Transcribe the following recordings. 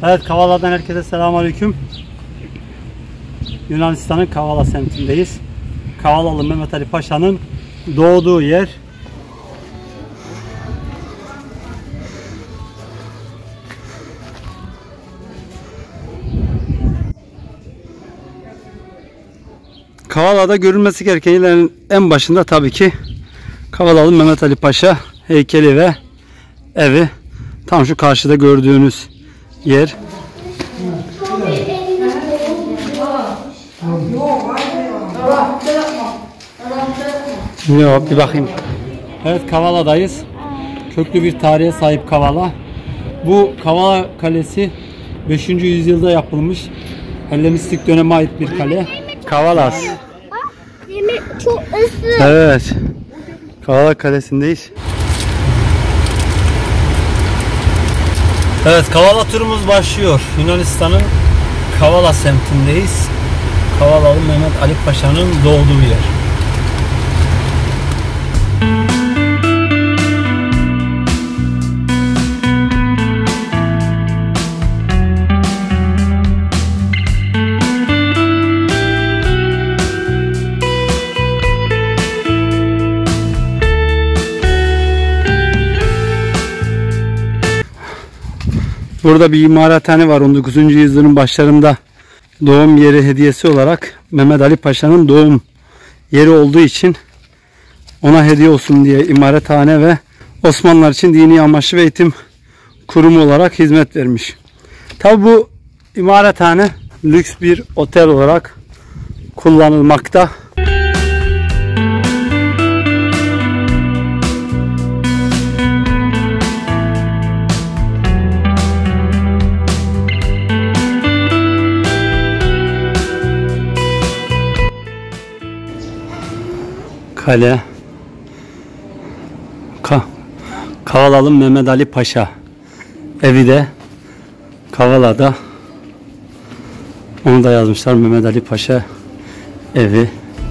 Evet, Kavala'dan herkese selamünaleyküm. Yunanistan'ın Kavala semtindeyiz. Kavalalı Mehmet Ali Paşa'nın doğduğu yer. Kavala'da görülmesi gereken yerlerin en başında tabii ki Kavalalı Mehmet Ali Paşa heykeli ve evi. Tam şu karşıda gördüğünüz yer. Yok, bir bakayım. Evet, Kavala'dayız. Köklü bir tarihe sahip Kavala. Bu Kavala Kalesi 5. yüzyılda yapılmış. Hellenistik döneme ait bir kale. Kavalas. Çok ısı. Evet. Kavala Kalesi'ndeyiz. Evet, Kavala turumuz başlıyor. Yunanistan'ın Kavala semtindeyiz. Kavalalı Mehmet Ali Paşa'nın doğduğu yer. Burada bir imarathane var. 19. yüzyılın başlarında doğum yeri hediyesi olarak Mehmet Ali Paşa'nın doğum yeri olduğu için ona hediye olsun diye imarathane ve Osmanlılar için dini amaçlı ve eğitim kurumu olarak hizmet vermiş. Tabi bu imarathane lüks bir otel olarak kullanılmakta. Kale Kavalalı Mehmet Ali Paşa evi de Kavala'da, onu da yazmışlar, Mehmet Ali Paşa evi.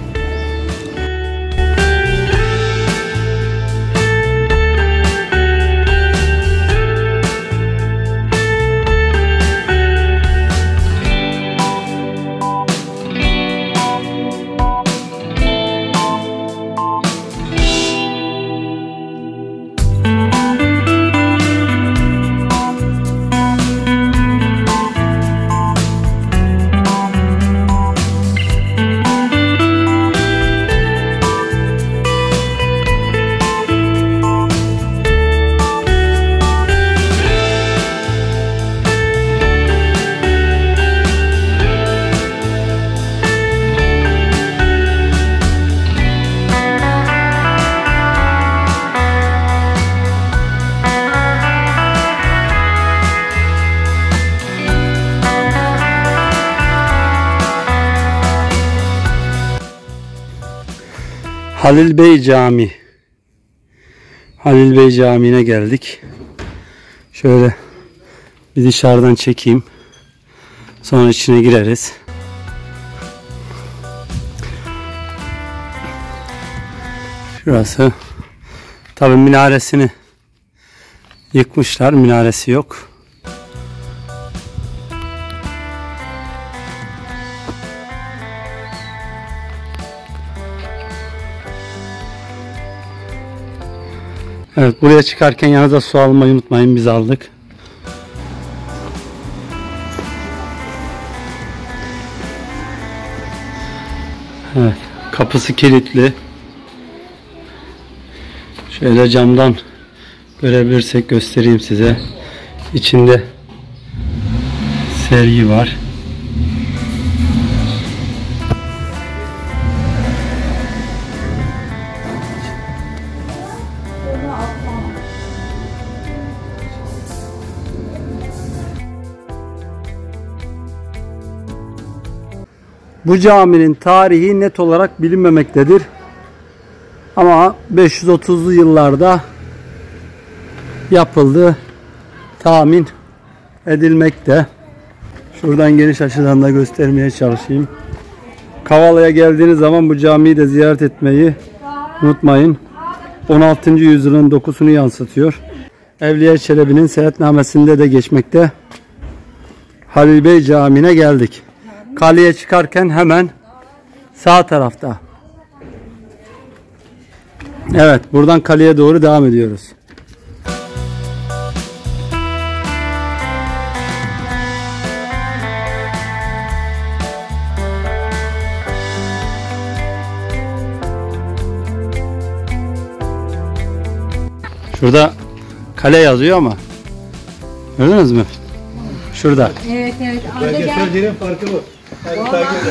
Halil Bey Camii. Halil Bey Camii'ne geldik. Şöyle bir dışarıdan çekeyim. Sonra içine gireriz. Şurası. Tabii minaresini yıkmışlar. Minaresi yok. Evet, buraya çıkarken yanınıza su almayı unutmayın, biz aldık. Evet, kapısı kilitli. Şöyle camdan görebilirsek göstereyim size. İçinde sergi var. Bu caminin tarihi net olarak bilinmemektedir. Ama 530'lu yıllarda yapıldığı tahmin edilmekte. Şuradan geniş açıdan da göstermeye çalışayım. Kavala'ya geldiğiniz zaman bu camiyi de ziyaret etmeyi unutmayın. 16. yüzyılın dokusunu yansıtıyor. Evliya Çelebi'nin seyahatnamesinde de geçmekte. Halil Bey Camii'ne geldik. Kaleye çıkarken hemen sağ tarafta. Evet, buradan kaleye doğru devam ediyoruz. Şurada kale yazıyor ama gördünüz mü? Şurada. Evet. Belgeselcilerin farkı bu. Yani takip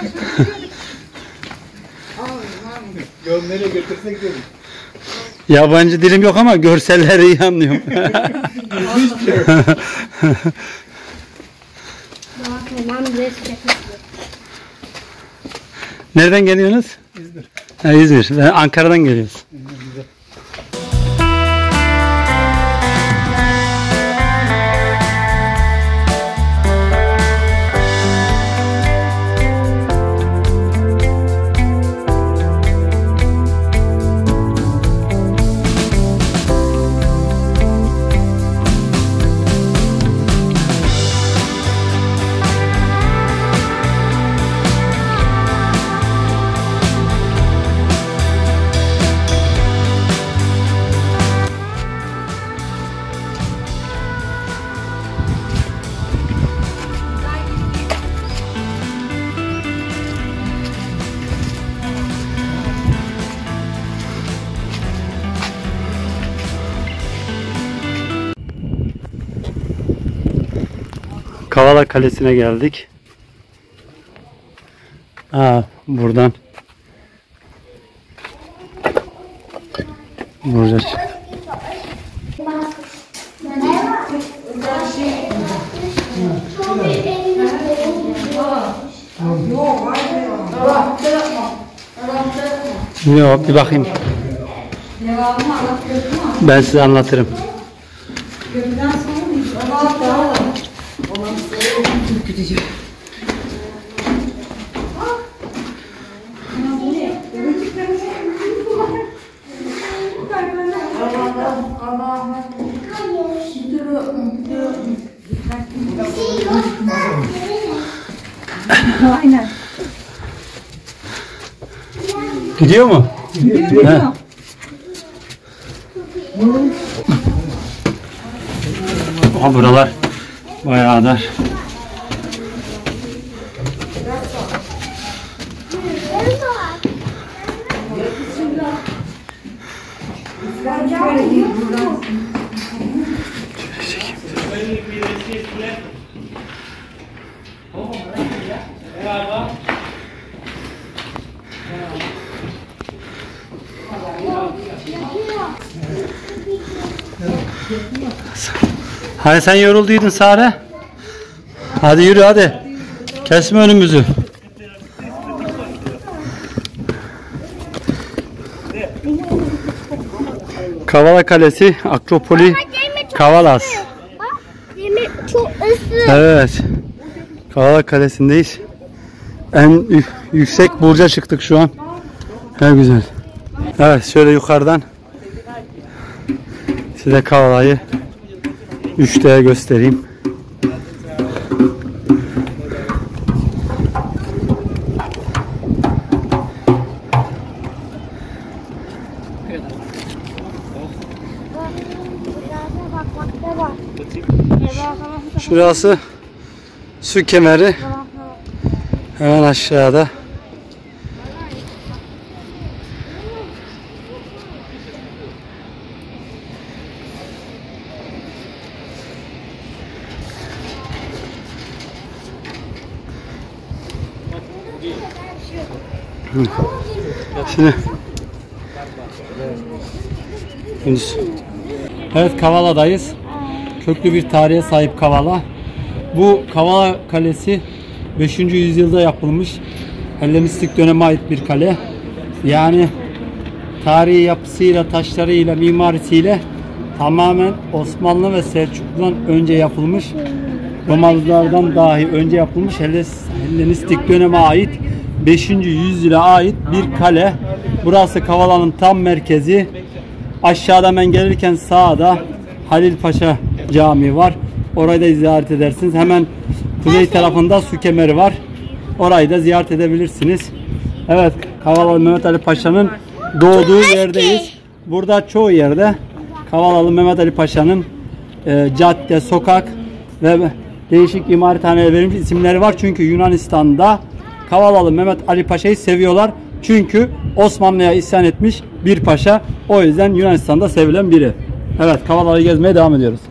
nereye götürsek dedim. Yabancı dilim yok ama görselleri iyi anlıyorum. Nereden geliyorsunuz? İzmir. Ha, İzmir. Ben Ankara'dan geliyoruz. Kavala Kalesi'ne geldik. Buradan Burca çık. Yok, bir bakayım. Ben size anlatırım. Aynen. Gidiyor mu? Gidiyor. Aha, buralar bayağı dar. Hani sen yorulduydun Sare? Hadi yürü hadi. Kesme önümüzü. Kavala Kalesi, Akropoli, Kavalas. Demir çok ıssız. Evet. Kavala Kalesi'ndeyiz. En yüksek burca çıktık şu an. Ne güzel. Evet, şöyle yukarıdan size Kavala'yı 3D'ye göstereyim. Şurası su kemeri. Hemen aşağıda. Şimdi evet, Kavala'dayız. Köklü bir tarihe sahip Kavala. Bu Kavala Kalesi 5. yüzyılda yapılmış. Helenistik döneme ait bir kale. Yani tarihi yapısıyla, taşlarıyla, mimarisiyle tamamen Osmanlı ve Selçuklu'dan önce yapılmış. Romalılardan dahi önce yapılmış Helenistik döneme ait 5. yüzyıla ait bir kale. Burası Kavala'nın tam merkezi. Aşağıda ben gelirken sağda Halil Paşa Camii var. Orayı da ziyaret edersiniz. Hemen kuzey tarafında su kemeri var. Orayı da ziyaret edebilirsiniz. Evet, Kavalalı Mehmet Ali Paşa'nın doğduğu yerdeyiz. Burada çoğu yerde Kavalalı Mehmet Ali Paşa'nın cadde, sokak ve değişik imarethaneye verilmiş isimleri var. Çünkü Yunanistan'da Kavalalı Mehmet Ali Paşa'yı seviyorlar. Çünkü Osmanlı'ya isyan etmiş bir paşa. O yüzden Yunanistan'da sevilen biri. Evet, Kavalalı'yı gezmeye devam ediyoruz.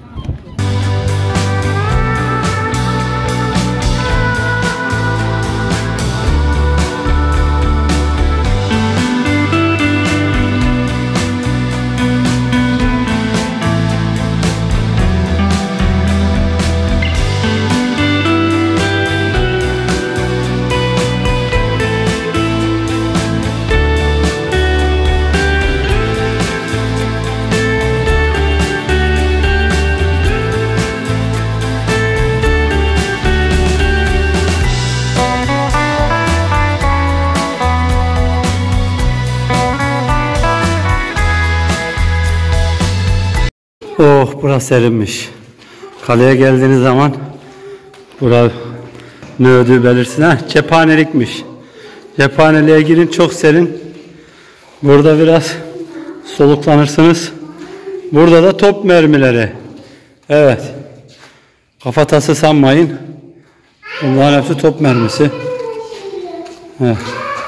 Oh, burası serinmiş. Kaleye geldiğiniz zaman burası ne ödüğü belirsin. Cephanelikmiş. Cephaneliğe girin, çok serin. Burada biraz soluklanırsınız. Burada da top mermileri. Evet. Kafatası sanmayın. Bunların hepsi top mermisi. Evet.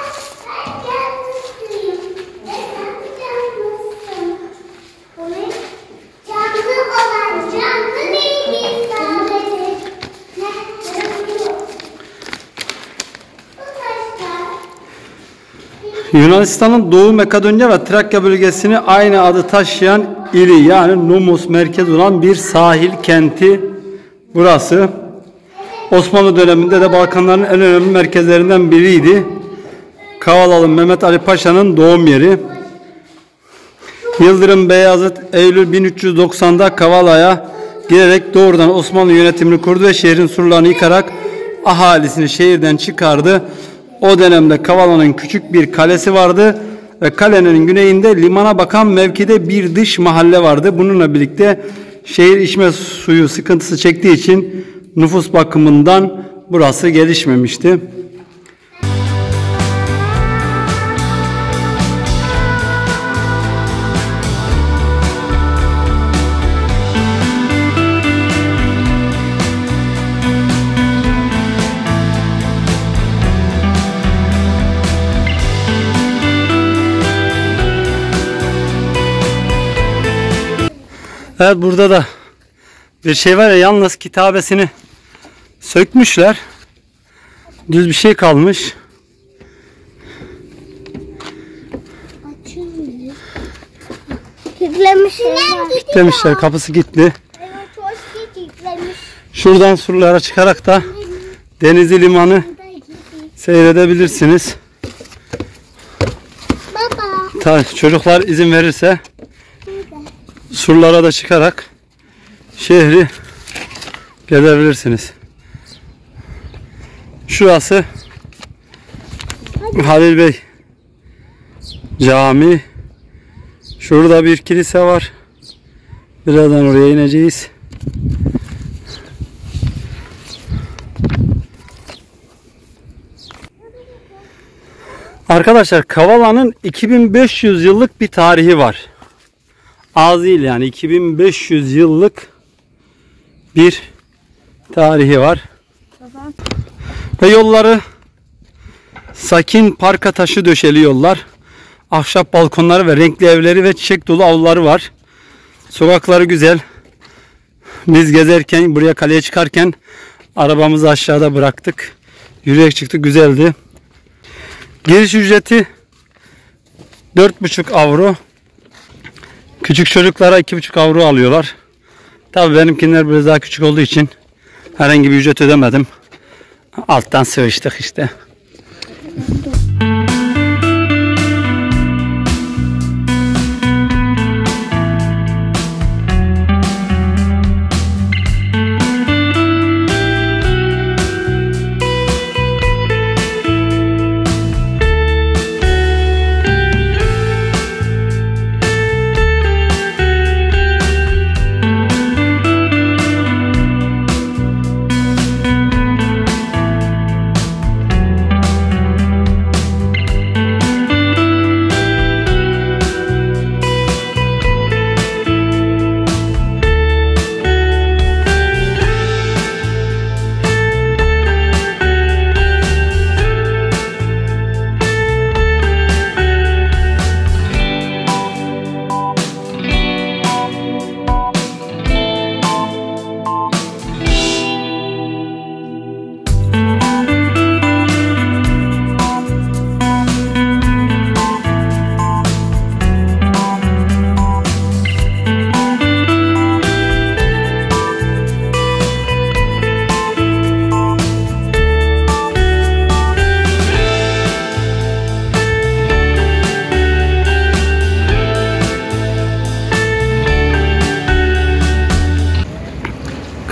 Yunanistan'ın Doğu Makedonya ve Trakya bölgesini aynı adı taşıyan ili, yani Nomos merkez olan bir sahil kenti burası. Osmanlı döneminde de Balkanların en önemli merkezlerinden biriydi. Kavalalı Mehmet Ali Paşa'nın doğum yeri. Yıldırım Beyazıt Eylül 1390'da Kavala'ya girerek doğrudan Osmanlı yönetimini kurdu ve şehrin surlarını yıkarak ahalisini şehirden çıkardı. O dönemde Kavala'nın küçük bir kalesi vardı ve kalenin güneyinde limana bakan mevkide bir dış mahalle vardı. Bununla birlikte şehir içme suyu sıkıntısı çektiği için nüfus bakımından burası gelişmemişti. Evet, burada da bir şey var ya, yalnız kitabesini sökmüşler. Düz bir şey kalmış. Kilitlemişler, kapısı kilitli. Şuradan surlara çıkarak da Denizli Limanı seyredebilirsiniz. Çocuklar izin verirse surlara da çıkarak şehri gezebilirsiniz. Şurası Halil Bey Camii. Şurada bir kilise var. Birazdan oraya ineceğiz. Arkadaşlar, Kavala'nın 2500 yıllık bir tarihi var. Az değil yani, 2500 yıllık bir tarihi var. Ve yolları sakin parka taşı döşeli yollar. Ahşap balkonları ve renkli evleri ve çiçek dolu avluları var. Sokakları güzel. Biz gezerken, buraya kaleye çıkarken arabamızı aşağıda bıraktık. Yürüyerek çıktık, güzeldi. Giriş ücreti 4,5 avro. Küçük çocuklara 2,5 avro alıyorlar. Tabii benimkiler biraz daha küçük olduğu için herhangi bir ücret ödemedim. Alttan sıvıştık işte.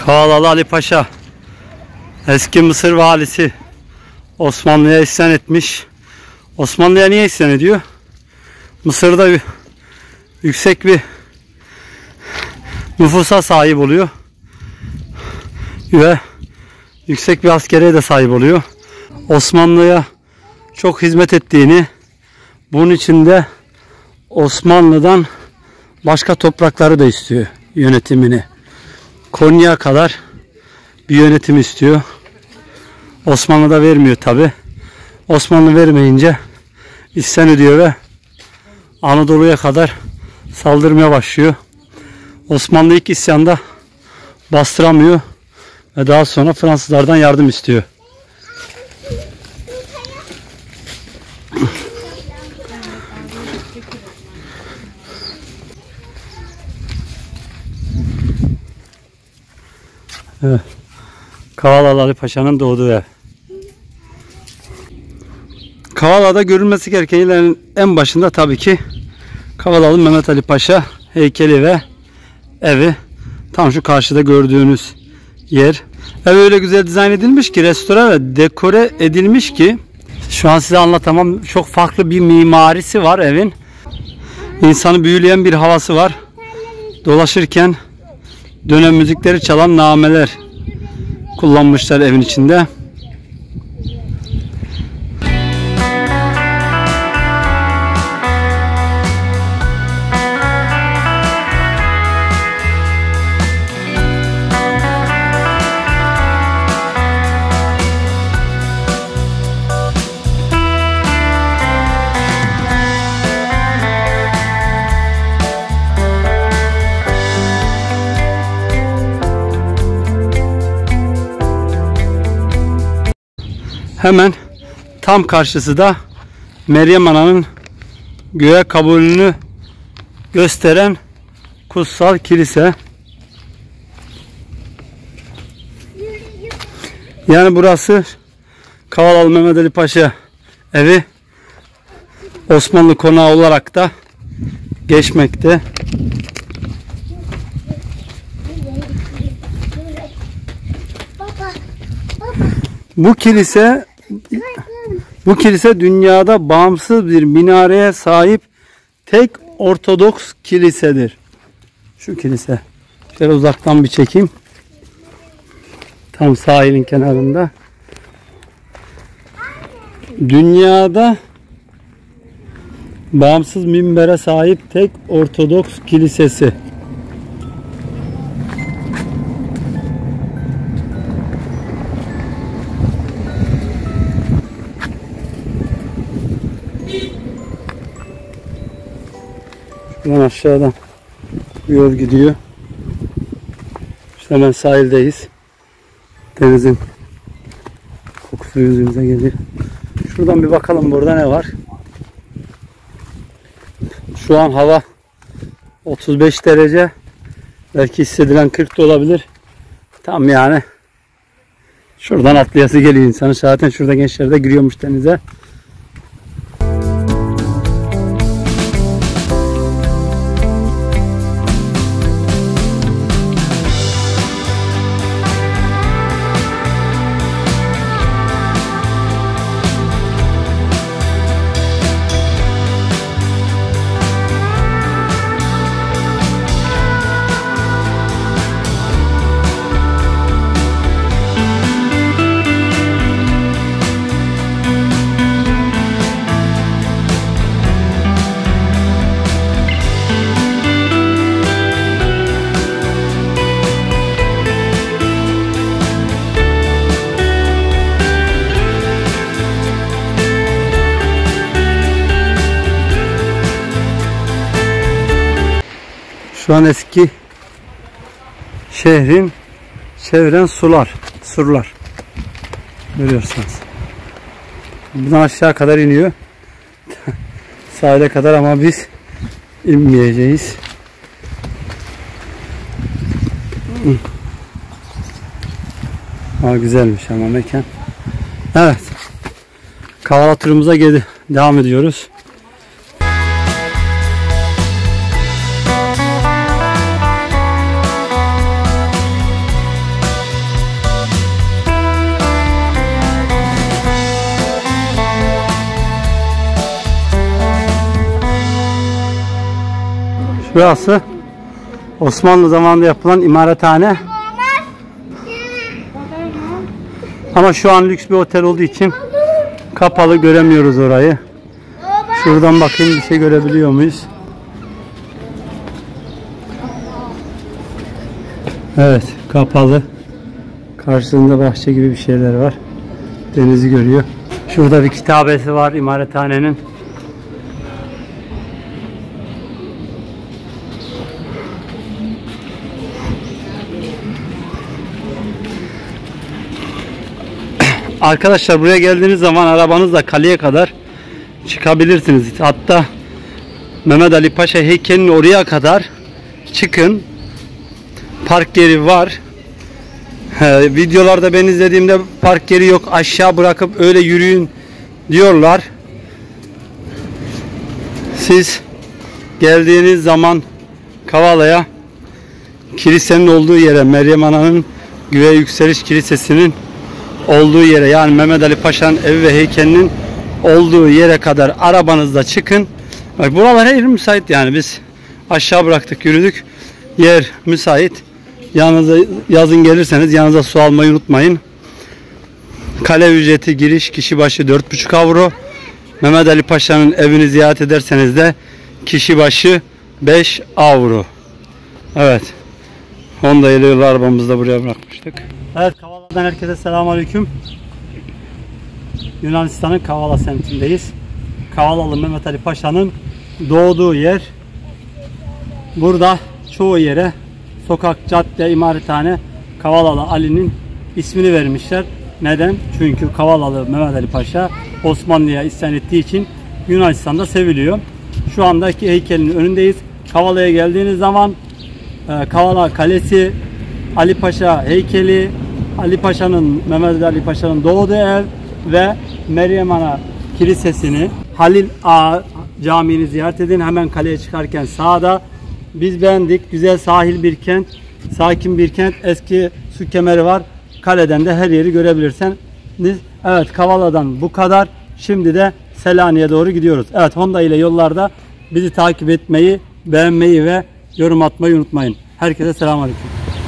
Kavalalı Ali Paşa, eski Mısır valisi, Osmanlı'ya isyan etmiş. Osmanlı'ya niye isyan ediyor? Mısır'da yüksek bir nüfusa sahip oluyor ve yüksek bir askere de sahip oluyor. Osmanlı'ya çok hizmet ettiğini, bunun içinde Osmanlı'dan başka toprakları da istiyor yönetimini. Konya'ya kadar bir yönetim istiyor. Osmanlı da vermiyor tabi. Osmanlı vermeyince isyan ediyor ve Anadolu'ya kadar saldırmaya başlıyor. Osmanlı ilk isyanda bastıramıyor ve daha sonra Fransızlardan yardım istiyor. Evet. Kavalalı Ali Paşa'nın doğduğu ev. Kavala'da görülmesi gereken yerlerin en başında tabii ki Kavalalı Mehmet Ali Paşa heykeli ve evi. Tam şu karşıda gördüğünüz yer. Ev öyle güzel dizayn edilmiş ki, restore ve dekore edilmiş ki şu an size anlatamam. Çok farklı bir mimarisi var evin. İnsanı büyüleyen bir havası var. Dolaşırken dönem müzikleri çalan nameler kullanmışlar evin içinde. Hemen tam karşısı da Meryem Ana'nın göğe kabulünü gösteren kutsal kilise. Yani burası Kavalalı Mehmet Ali Paşa evi, Osmanlı konağı olarak da geçmekte. Bu kilise dünyada bağımsız bir minareye sahip tek Ortodoks kilisedir. Şu kilise. Şöyle uzaktan bir çekeyim. Tam sahilin kenarında. Dünyada bağımsız minbere sahip tek Ortodoks kilisesi. Şuradan aşağıdan bir yol gidiyor. İşte hemen sahildeyiz. Denizin kokusu yüzümüze geliyor. Şuradan bir bakalım burada ne var. Şu an hava 35 derece. Belki hissedilen 40 da olabilir. Tam yani şuradan atlayası geliyor insanı. Zaten şurada gençler de giriyormuş denize. Şu an eski şehrin çevren surlar. Görüyorsunuz. Buradan aşağı kadar iniyor. Sahile kadar ama biz inmeyeceğiz. Güzelmiş ama mekan. Evet. Kavala turumuza devam ediyoruz. Burası Osmanlı zamanında yapılan imarathane. Ama şu an lüks bir otel olduğu için kapalı, göremiyoruz orayı. Şuradan bakayım, bir şey görebiliyor muyuz? Evet, kapalı. Karşısında bahçe gibi bir şeyler var. Denizi görüyor. Şurada bir kitabesi var imarethanenin. Arkadaşlar, buraya geldiğiniz zaman arabanızla kaleye kadar çıkabilirsiniz. Hatta Mehmet Ali Paşa heykelinin oraya kadar çıkın. Park yeri var. Videolarda ben izlediğimde park yeri yok, aşağı bırakıp öyle yürüyün diyorlar. Siz geldiğiniz zaman Kavala'ya, kilisenin olduğu yere, Meryem Ana'nın Güve Yükseliş Kilisesi'nin olduğu yere, yani Mehmet Ali Paşa'nın evi ve heykelinin olduğu yere kadar arabanızla çıkın. Bak, buralar her yer müsait, yani biz aşağı bıraktık, yürüdük. Yer müsait. Yanınıza, yazın gelirseniz yanınıza su almayı unutmayın. Kale ücreti giriş kişi başı 4,5 avro. Mehmet Ali Paşa'nın evini ziyaret ederseniz de kişi başı 5 avro. Evet. Honda ile yolu arabamızı da buraya bırakmıştık. Evet, Kavala'dan herkese selamünaleyküm. Yunanistan'ın Kavala semtindeyiz. Kavalalı Mehmet Ali Paşa'nın doğduğu yer. Burada çoğu yere sokak, cadde, imarethane Kavalalı Ali'nin ismini vermişler. Neden? Çünkü Kavalalı Mehmet Ali Paşa Osmanlı'ya isyan ettiği için Yunanistan'da seviliyor. Şu andaki heykelin önündeyiz. Kavala'ya geldiğiniz zaman Kavala Kalesi, Ali Paşa heykeli, Ali Paşa'nın, Mehmet Ali Paşa'nın doğduğu ev ve Meryem Ana Kilisesi'ni, Halil Ağa Camii'ni ziyaret edin. Hemen kaleye çıkarken sağda. Biz beğendik. Güzel sahil bir kent, sakin bir kent. Eski su kemeri var. Kaleden de her yeri görebilirsiniz. Evet, Kavala'dan bu kadar. Şimdi de Selanik'e doğru gidiyoruz. Evet, Honda ile yollarda bizi takip etmeyi, beğenmeyi ve yorum atmayı unutmayın. Herkese selamünaleyküm.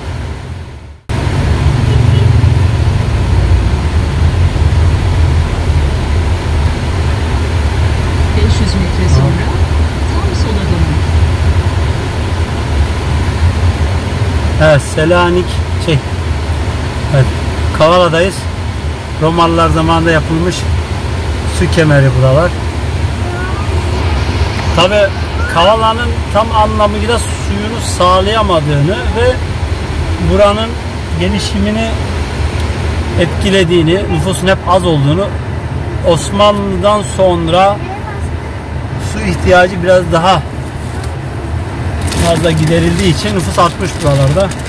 Evet, Selanik evet, Kavala'dayız. Romalılar zamanında yapılmış su kemeri buralar. Tabi Kavala'nın tam anlamıyla suyunu sağlayamadığını ve buranın gelişimini etkilediğini, nüfusun hep az olduğunu, Osmanlı'dan sonra su ihtiyacı biraz daha fazla giderildiği için nüfus artmış buralarda.